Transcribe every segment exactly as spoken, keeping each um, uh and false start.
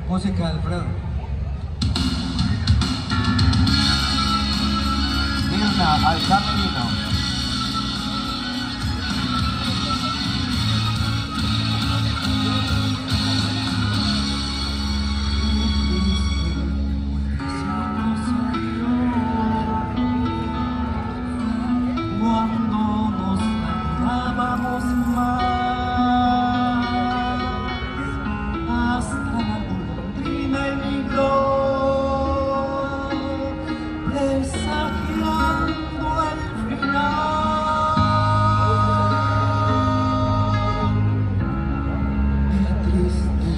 Música de Alfredo. Mirna Alcamerino. Cuando nos amábamos más, hasta la golondrina emigró, presagiando el final. Era triste,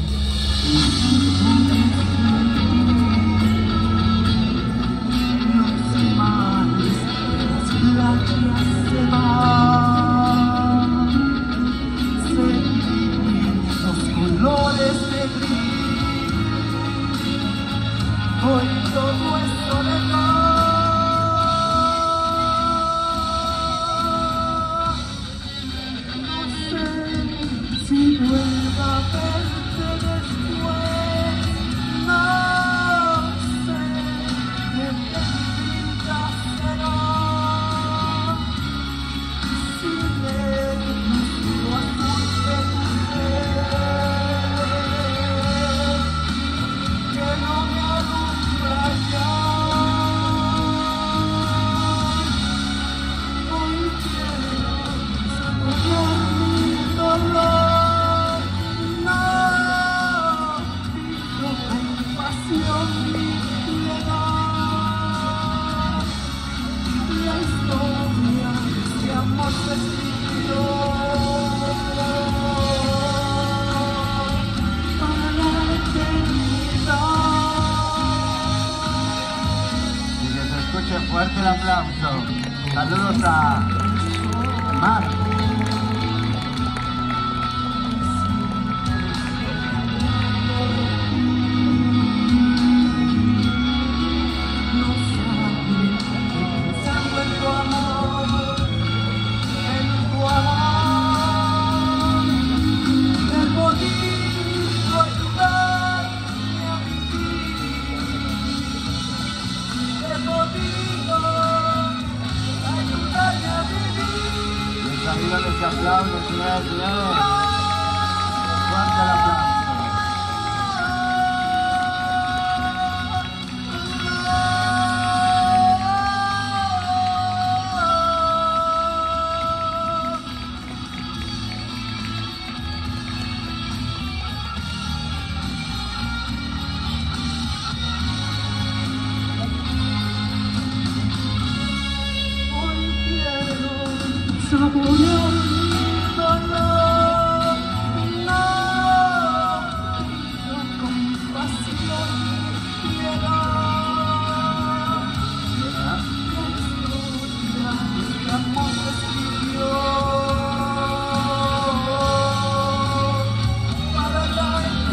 los mares, las playas se van, sentimientos, colores de gris, hoy todo es soledad. No sé si vuelva a verte después, no sé qué vida será. La historia de amor se escribió para la eternidad. Y que se escuche fuerte el aplauso. Saludos a Mar. Ahí donde se aplaude, bien, bien. Fuerte el aplauso. Saborear mi dolor, no pido compasión ni piedad. La historia de amor se escribió para la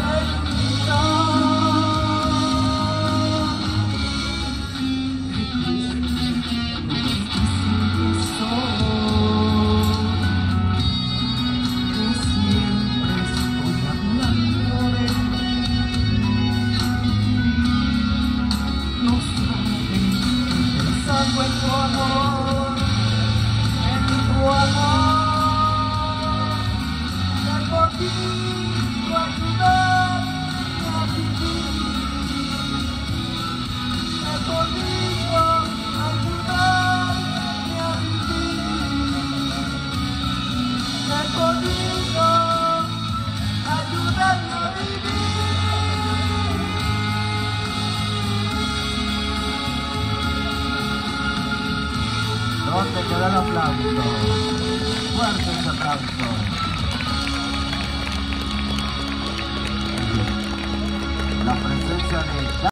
en tu amor, en tu amor, he podido ayudarte a vivir, he podido ayudarte a vivir, he podido ayudarte a vivir. ¿Dónde queda el aplauso? Fuerte ese aplauso. La presencia de